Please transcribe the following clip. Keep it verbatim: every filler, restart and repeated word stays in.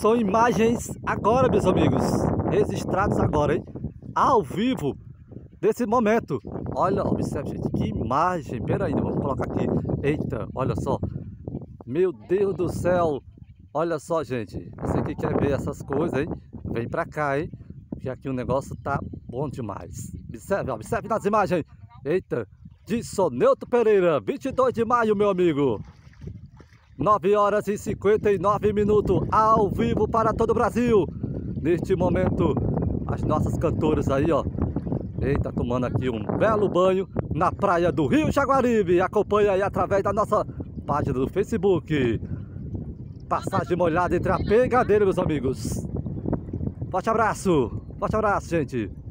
São imagens agora, meus amigos, registrados agora, hein? Ao vivo, desse momento. Olha, observe, gente, que imagem. Pera aí, vamos colocar aqui. Eita, olha só. Meu Deus do céu. Olha só, gente. Você que quer ver essas coisas, hein? Vem pra cá, hein? Que aqui o negócio tá bom demais. Observe, observe nas imagens. Eita, de Soneuto Pereira, vinte e dois de maio, meu amigo. nove horas e cinquenta e nove minutos, ao vivo para todo o Brasil. Neste momento, as nossas cantoras aí, ó. Eita, tomando aqui um belo banho na praia do Rio Jaguaribe. Acompanha aí através da nossa página do Facebook. Passagem molhada entre a pegadeira, meus amigos. Forte abraço, forte abraço, gente.